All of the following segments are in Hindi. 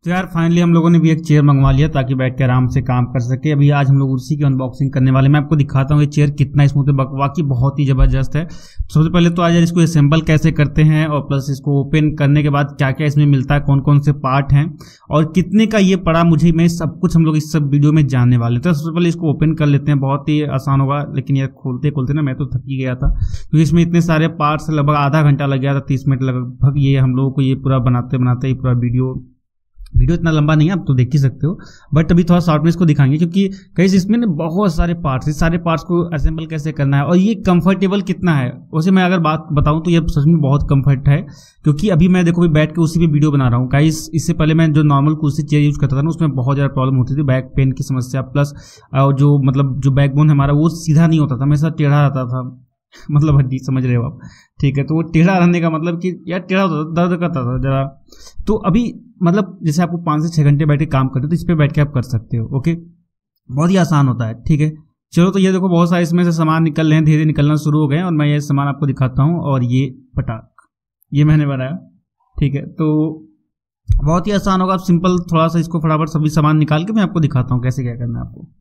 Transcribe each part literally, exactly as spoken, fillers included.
तो यार फाइनली हम लोगों ने भी एक चेयर मंगवा लिया ताकि बैठ के आराम से काम कर सके। अभी आज हम लोग उसी की अनबॉक्सिंग करने वाले। मैं आपको दिखाता हूँ ये चेयर कितना स्मूथ है, बाकी बहुत ही जबरदस्त है। सबसे पहले तो आज इसको असेंबल कैसे करते हैं और प्लस इसको ओपन करने के बाद क्या क्या इसमें मिलता है, कौन कौन से पार्ट हैं और कितने का ये पड़ा मुझे, मैं सब कुछ हम लोग इस सब वीडियो में जानने वाले। तो सबसे पहले इसको ओपन कर लेते हैं, बहुत ही आसान होगा। लेकिन ये खोलते खोलते ना मैं तो थक ही गया था क्योंकि इसमें इतने सारे पार्ट्स, लगभग आधा घंटा लग गया था, तीस मिनट लगभग ये हम लोगों को ये पूरा बनाते बनाते ही पूरा वीडियो वीडियो इतना लंबा नहीं है, आप तो देख ही सकते हो, बट अभी थोड़ा शॉर्ट में इसको दिखाएंगे क्योंकि कहीं इसमें ना बहुत सारे पार्ट्स, इस सारे पार्ट्स को असेंबल कैसे करना है और ये कंफर्टेबल कितना है। वैसे मैं अगर बात बताऊं तो ये सच में बहुत कंफर्ट है क्योंकि अभी मैं देखो भी बैठ के उसी पे वीडियो बना रहा हूँ गाइस। इससे पहले मैं जो नॉर्मल कुर्सी चेयर यूज करता था ना उसमें बहुत ज़्यादा प्रॉब्लम होती थी, बैक पेन की समस्या, प्लस जो मतलब जो बैकबोन हमारा वो सीधा नहीं होता था, हमेशा टेढ़ा रहता था, मतलब हड्डी समझ रहे हो आप, ठीक है। तो वो टेढ़ा रहने का मतलब कि यार टेढ़ा होता था, दर्द करता था जरा। तो अभी मतलब जैसे आपको पाँच से छः घंटे बैठ के काम करते हो तो इस पर बैठ के आप कर सकते हो, ओके। बहुत ही आसान होता है, ठीक है। चलो तो ये देखो बहुत सारे इसमें से सामान निकल रहे हैं, धीरे निकलना शुरू हो गए और मैं ये सामान आपको दिखाता हूँ। और ये पटाख ये मैंने बनाया, ठीक है। तो बहुत ही आसान होगा, आप सिंपल थोड़ा सा इसको फटाफट सभी सामान निकाल के मैं आपको दिखाता हूँ कैसे क्या करना है आपको।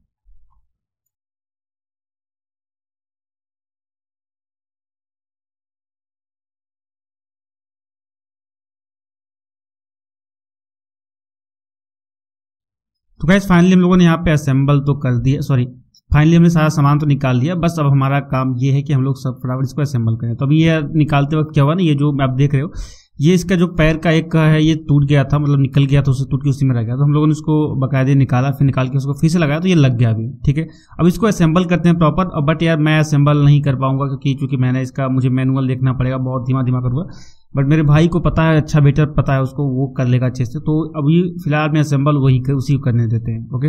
तो गाइस फाइनली हम लोगों ने यहाँ पे असेंबल तो कर दिया, सॉरी फाइनली हमने सारा सामान तो निकाल लिया। बस अब हमारा काम ये है कि हम लोग सब फटाफट इसको असेंबल करें। तो अभी ये निकालते वक्त क्या हुआ ना, ये जो आप देख रहे हो ये इसका जो पैर का एक है ये टूट गया था, मतलब निकल गया था, उससे टूट के उसी में रह गया। तो हम लोगों ने उसको बाकायदे निकाला, फिर निकाल के उसको फिर से लगाया तो ये लग गया अभी, ठीक है। अब इसको असेंबल करते हैं प्रॉपर। बट यार मैं असेंबल नहीं कर पाऊंगा क्योंकि चूंकि मैंने इसका मुझे मैनुअल देखना पड़ेगा, बहुत धीमा धीमा करूँगा। बट मेरे भाई को पता है, अच्छा बेटर पता है उसको, वो कर लेगा अच्छे से। तो अभी फिलहाल में असेंबल वही कर, उसी को करने देते हैं, ओके।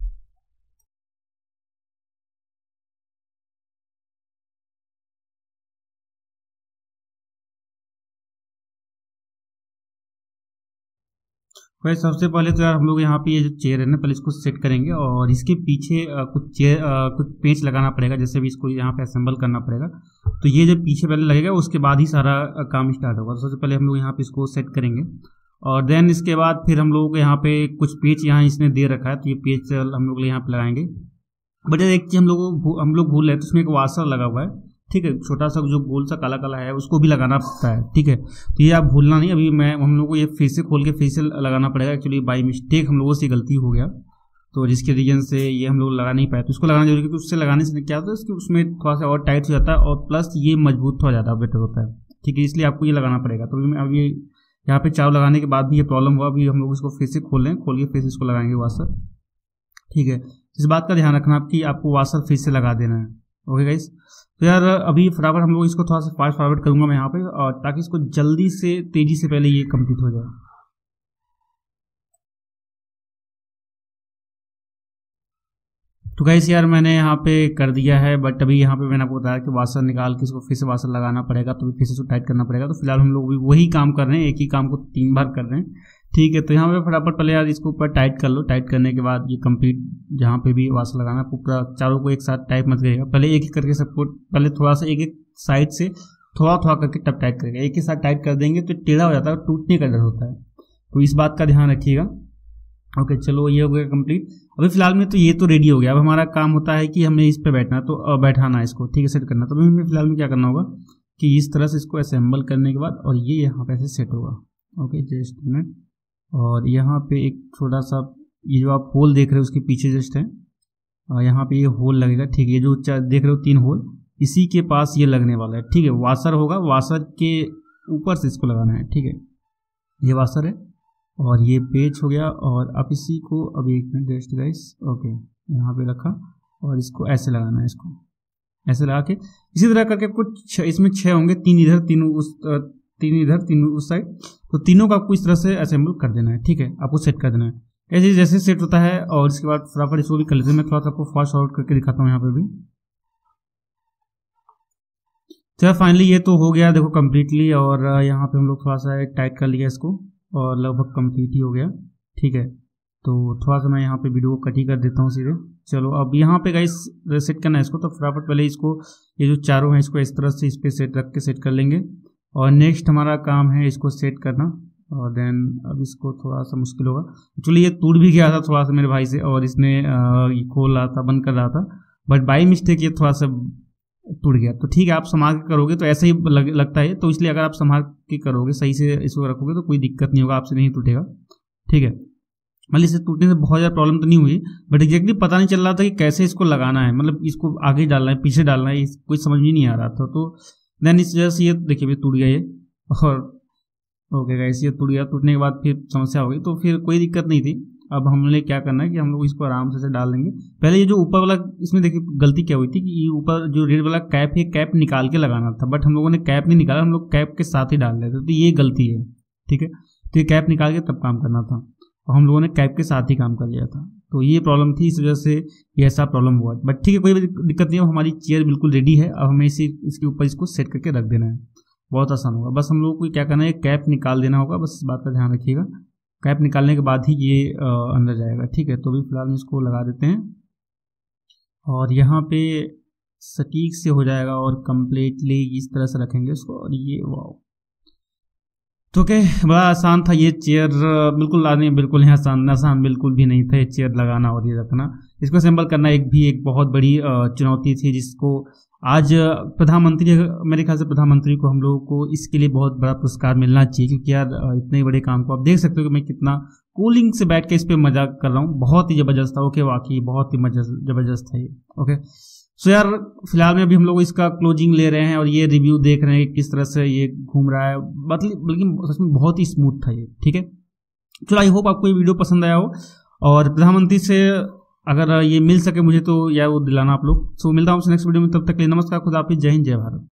वैसे सबसे पहले तो यार हम लोग यहाँ पे ये जो चेयर है ना पहले इसको सेट करेंगे और इसके पीछे आ, कुछ चेयर कुछ पेंच लगाना पड़ेगा, जैसे भी इसको यहाँ पे असेंबल करना पड़ेगा। तो ये जो पीछे पहले लगेगा उसके बाद ही सारा काम स्टार्ट होगा। तो सबसे पहले हम लोग यहाँ पे इसको सेट करेंगे और देन इसके बाद फिर हम लोगों को यहाँ पे कुछ पेच यहाँ इसने दे रखा है, तो ये पेच हम लोग यहाँ पे लगाएंगे। बट एक चीज हम लोग हम लोग भूल रहे हैं, तो उसमें एक वाशर लगा हुआ है, ठीक है। छोटा सा जो गोल सा काला काला है उसको भी लगाना पड़ता है, ठीक है। तो ये आप भूलना नहीं। अभी मैं हम लोग को ये फिर से खोल के फिर से लगाना पड़ेगा। एक्चुअली बाई मिस्टेक हम लोगों से गलती हो गया, तो जिसके रीजन से ये हम लोग लगा नहीं पाए। तो उसको लगाना जरूरी है क्योंकि उससे लगाने से क्या होता है उसकी उसमें थोड़ा सा और टाइट हो जाता है और प्लस ये मजबूत थोड़ा ज़्यादा बेटर होता है, ठीक है। इसलिए आपको ये लगाना पड़ेगा। तो अभी ये यहाँ पे चाव लगाने के बाद भी ये प्रॉब्लम हुआ। अभी हम लोग इसको फिर से खोल लें, खोल के फिर से इसको लगाएंगे वाशर, ठीक है। इस बात का ध्यान रखना कि आपको वाशर फिर से लगा देना है, ओके गाइस। तो यार अभी फटाफट हम लोग इसको थोड़ा सा फास्ट फॉरवर्ड करूंगा मैं यहाँ पे, और ताकि इसको जल्दी से तेजी से पहले ये कंप्लीट हो जाए। तो गाइस यार मैंने यहाँ पे कर दिया है, बट अभी यहाँ पे मैंने आपको बताया कि वाशर निकाल के इसको फिर से वाशर लगाना पड़ेगा, तो फिर से इसको टाइट करना पड़ेगा। तो फिलहाल हम लोग भी वही काम कर रहे हैं, एक ही काम को तीन बार कर रहे हैं, ठीक है। तो यहाँ पे फटाफट पहले यार इसको ऊपर टाइट कर लो। टाइट करने के बाद ये कंप्लीट जहाँ पे भी वाशर लगाना है पूरा चारों को एक साथ टाइट मत करेगा, पहले एक एक करके सबको पहले थोड़ा सा एक एक साइड से थोड़ा थोड़ा करके तब टाइट करेगा। एक ही साथ टाइट कर देंगे तो टेढ़ा हो जाता है, टूटने का डर होता है। तो इस बात का ध्यान रखिएगा, ओके। चलो ये हो गया कंप्लीट। अभी फिलहाल में तो ये तो रेडी हो गया। अब हमारा काम होता है कि हमें इस पे बैठना, तो बैठाना है इसको, ठीक है, सेट करना। तो अभी हमें फिलहाल में क्या करना होगा कि इस तरह से इसको असेंबल करने के बाद और ये यहाँ पे ऐसे सेट होगा, ओके, जस्ट मिनट। और यहाँ पे एक छोटा सा ये जो आप होल देख रहे हो उसके पीछे जस्ट है, और यहाँ पे ये होल लगेगा, ठीक है। ये जो देख रहे हो तीन होल, इसी के पास ये लगने वाला है, ठीक है। वाशर होगा, वाशर के ऊपर से इसको लगाना है, ठीक है। ये वाशर है और ये पेच हो गया। और आप इसी को अभी एक मिनट जस्ट गाइस, ओके, यहाँ पे रखा और इसको ऐसे लगाना है, इसको ऐसे लगा के इसी तरह करके कुछ इसमें छः होंगे, तीन इधर तीन उस तीन इधर तीन उस साइड। तो तीनों का आपको इस तरह से असेंबल कर देना है, ठीक है। आपको सेट कर देना है ऐसे जैसे सेट होता है। और इसके बाद फटाफट इसको भी कर लेते हैं। मैं थोड़ा सा आपको फास्ट फॉरवर्ड करके दिखाता हूँ यहाँ पे भी। तो फाइनली ये तो हो गया देखो कम्प्लीटली। और यहाँ पे हम लोग थोड़ा सा टाइट कर लिया इसको और लगभग कंप्लीट ही हो गया, ठीक है। तो थोड़ा सा मैं यहाँ पे वीडियो को कट ही कर देता हूँ सीधे। चलो अब यहाँ पे गाइस सेट करना है इसको, तो फटाफट पहले इसको ये जो चारों हैं इसको इस तरह से इस पे सेट रख के सेट कर लेंगे। और नेक्स्ट हमारा काम है इसको सेट करना। और देन अब इसको थोड़ा सा मुश्किल होगा। एक्चुअली ये टूट भी गया था थोड़ा सा मेरे भाई से, और इसने ये खोल रहा था, बंद कर रहा था, बट बाई मिस्टेक ये थोड़ा सा टूट गया। तो ठीक है, आप संभाल के करोगे तो ऐसे ही लग, लगता है। तो इसलिए अगर आप संभाल के करोगे, सही से इसको रखोगे तो कोई दिक्कत नहीं होगा, आपसे नहीं टूटेगा। ठीक है, मतलब इसे टूटने से बहुत ज़्यादा प्रॉब्लम तो नहीं हुई, बट एग्जैक्टली पता नहीं चल रहा था कि कैसे इसको लगाना है, मतलब इसको आगे डालना है, पीछे डालना है, कोई समझ ही नहीं आ रहा था। तो देन इस वजह से ये देखिए भी टूट गया ये, और ओके गाइस ये टूट गया। टूटने के बाद फिर समस्या हो गई, तो फिर कोई दिक्कत नहीं थी। अब हमने क्या करना है कि हम लोग इसको आराम से डाल देंगे। पहले ये जो ऊपर वाला, इसमें देखिए गलती क्या हुई थी कि ये ऊपर जो रेड वाला कैप है, कैप निकाल के लगाना था, बट हम लोगों ने कैप नहीं निकाला, हम लोग कैप के साथ ही डाल रहे थे, तो ये गलती है। ठीक है, तो ये कैप निकाल के तब काम करना था, और हम लोगों ने कैप के साथ ही काम कर लिया था। तो ये प्रॉब्लम थी, इस वजह से ये ऐसा प्रॉब्लम हुआ। बट ठीक है, कोई दिक्कत नहीं है, हमारी चेयर बिल्कुल रेडी है। अब हमें इसी इसके ऊपर इसको सेट करके रख देना है, बहुत आसान होगा। बस हम लोग को क्या करना है, कैप निकाल देना होगा, बस इस बात का ध्यान रखिएगा। कैप निकालने के बाद ही ये आ, अंदर जाएगा। ठीक है, तो अभी फिलहाल इसको लगा देते हैं, और यहाँ पे सटीक से हो जाएगा, और कम्प्लीटली इस तरह से रखेंगे इसको, और ये वाओ। तो क्या बड़ा आसान था ये चेयर, बिल्कुल नहीं, बिल्कुल यहाँ आसान आसान बिल्कुल भी नहीं था ये चेयर लगाना और ये रखना। इसको असेंबल करना एक भी एक बहुत बड़ी चुनौती थी, जिसको आज प्रधानमंत्री, मेरे ख्याल से प्रधानमंत्री को हम लोगों को इसके लिए बहुत बड़ा पुरस्कार मिलना चाहिए, क्योंकि यार इतने बड़े काम को आप देख सकते हो कि मैं कितना कूलिंग से बैठ के इस पर मजाक कर रहा हूँ। बहुत ही जबरदस्त था। ओके, वाकई बहुत ही जबरदस्त था ये। ओके, सो यार फिलहाल में अभी हम लोग इसका क्लोजिंग ले रहे हैं, और ये रिव्यू देख रहे हैं कि किस तरह से ये घूम रहा है, बल्कि सच में बहुत ही स्मूथ था ये। ठीक है, चलो आई होप आपको ये वीडियो पसंद आया हो, और प्रधानमंत्री से अगर ये मिल सके मुझे तो यार वो दिलाना आप लोग। सो मिलता हूँ नेक्स्ट वीडियो में, तब तक के लिए नमस्कार, खुदा हाफिज़, जय हिंद, जय भारत।